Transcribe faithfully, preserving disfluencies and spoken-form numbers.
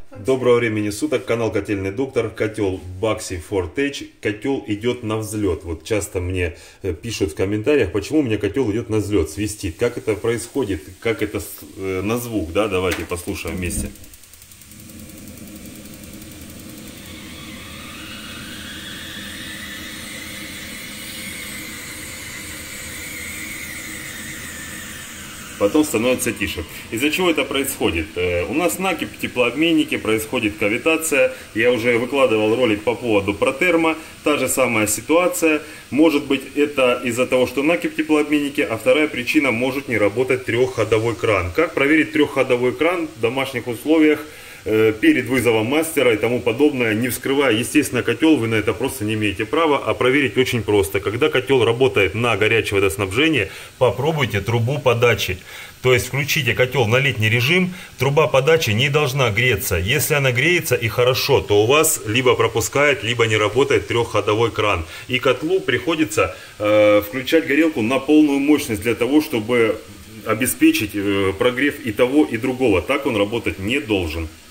Доброго времени суток, канал Котельный Доктор, котел Baxi Fortech, котел идет на взлет. Вот часто мне пишут в комментариях, почему у меня котел идет на взлет, свистит, как это происходит, как это на звук, да, давайте послушаем вместе. Потом становится тише. Из-за чего это происходит? У нас накипь в теплообменнике, происходит кавитация. Я уже выкладывал ролик по поводу протерма. Та же самая ситуация. Может быть, это из-за того, что накипь в теплообменнике, а вторая причина — может не работать трехходовой кран. Как проверить трехходовой кран в домашних условиях перед вызовом мастера и тому подобное, не вскрывая, естественно, котел, вы на это просто не имеете права, а проверить очень просто. Когда котел работает на горячее водоснабжение, попробуйте трубу подачи. То есть включите котел на летний режим, труба подачи не должна греться. Если она греется и хорошо, то у вас либо пропускает, либо не работает трехходовой кран. И котлу приходится э, включать горелку на полную мощность для того, чтобы обеспечить э, прогрев и того, и другого. Так он работать не должен.